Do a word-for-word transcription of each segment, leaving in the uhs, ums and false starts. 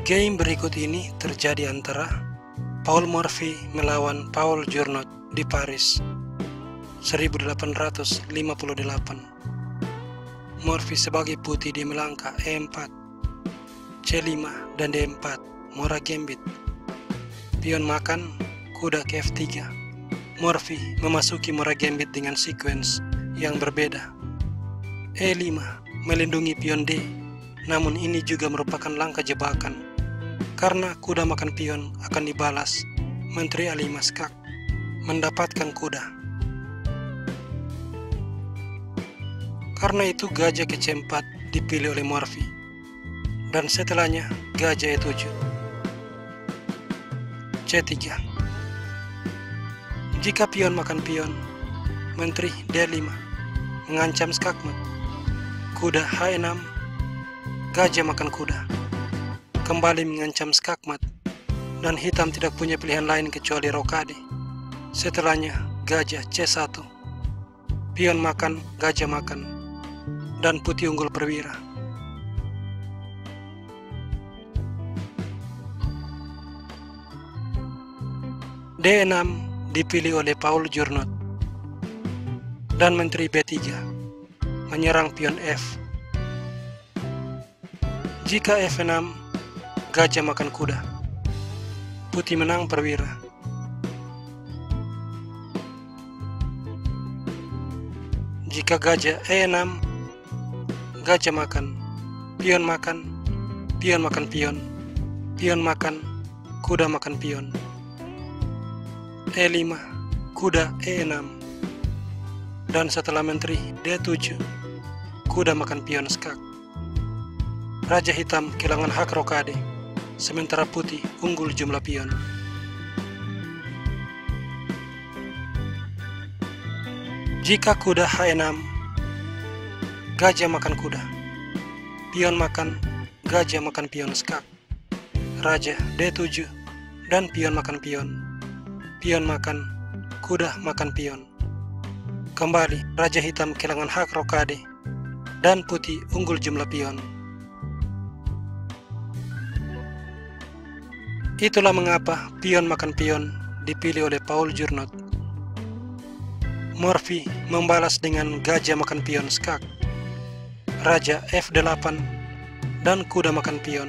Game berikut ini terjadi antara Paul Morphy melawan Paul Journoud di Paris seribu delapan ratus lima puluh delapan. Morphy sebagai putih di melangkah E empat, C lima, dan D empat, Mora Gambit. Pion makan, kuda ke F tiga. Morphy memasuki Mora Gambit dengan sequence yang berbeda. E lima melindungi pion D, namun ini juga merupakan langkah jebakan. Karena kuda makan pion akan dibalas, Menteri A lima skak mendapatkan kuda. Karena itu gajah ke C empat dipilih oleh Morphy, dan setelahnya gajah E tujuh, C tiga. Jika pion makan pion, Menteri D lima mengancam skakmat. Kuda H enam, gajah makan kuda kembali mengancam skakmat, dan hitam tidak punya pilihan lain kecuali rokade. Setelahnya gajah C satu, pion makan, gajah makan, dan putih unggul perwira. D enam dipilih oleh Paul Journoud, dan Menteri B tiga menyerang pion F. Jika F enam, gajah makan kuda, putih menang perwira. Jika gajah E enam, gajah makan, pion makan, pion makan pion, pion makan, kuda makan pion. E lima, kuda E enam, dan setelah Menteri D tujuh, kuda makan pion skak. Raja hitam kehilangan hak rokade, sementara putih unggul jumlah pion. Jika kuda H enam, gajah makan kuda, pion makan, gajah makan pion skak. Raja D tujuh, dan pion makan pion, pion makan, kuda makan pion. Kembali raja hitam kehilangan hak rokade, dan putih unggul jumlah pion. Itulah mengapa pion makan pion dipilih oleh Paul Journoud. Morphy membalas dengan gajah makan pion skak, raja F delapan, dan kuda makan pion.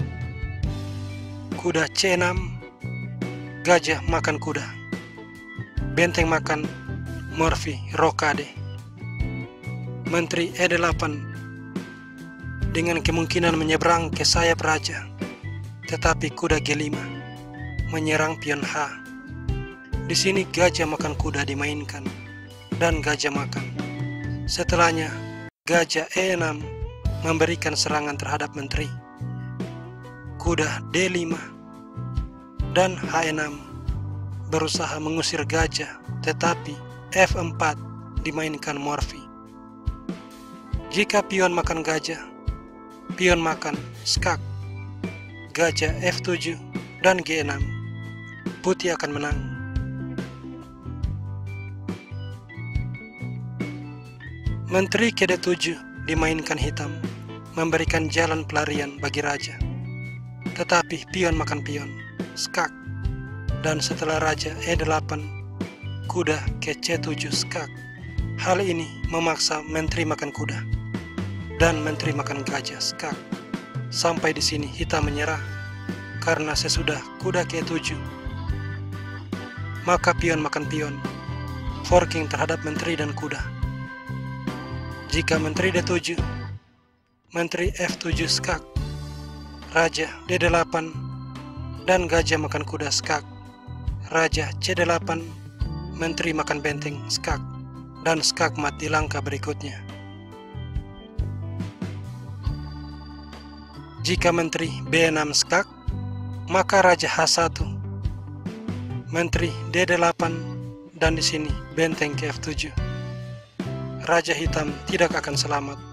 Kuda C enam, gajah makan kuda, benteng makan, Morphy rokade. Menteri E delapan dengan kemungkinan menyeberang ke sayap raja, tetapi kuda G lima menyerang pion H. Di sini gajah makan kuda dimainkan, dan gajah makan. Setelahnya, gajah E enam memberikan serangan terhadap menteri. Kuda D lima dan H enam berusaha mengusir gajah, tetapi F empat dimainkan Morphy. Jika pion makan gajah, pion makan skak, gajah F tujuh dan G enam, putih akan menang. Menteri ke D tujuh dimainkan hitam, memberikan jalan pelarian bagi raja. Tetapi pion makan pion, skak, dan setelah raja E delapan, kuda ke C tujuh skak. Hal ini memaksa menteri makan kuda, dan menteri makan gajah skak. Sampai di sini hitam menyerah, karena sesudah kuda ke tujuh, maka pion makan pion, forking terhadap menteri dan kuda. Jika menteri D tujuh, menteri F tujuh skak, raja D delapan, dan gajah makan kuda skak, raja C delapan, menteri makan benteng skak, dan skak mat di langkah berikutnya. Jika menteri B enam skak, maka raja H satu, menteri D delapan, dan di sini benteng ke F tujuh. Raja hitam tidak akan selamat.